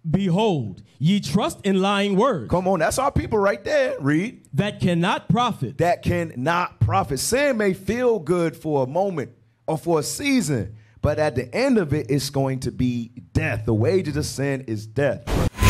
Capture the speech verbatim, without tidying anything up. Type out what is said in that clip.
Behold, ye trust in lying words. Come on, that's our people right there. Read. That cannot profit. That cannot profit. Sin may feel good for a moment or for a season, but at the end of it, it's going to be death. The wages of sin is death.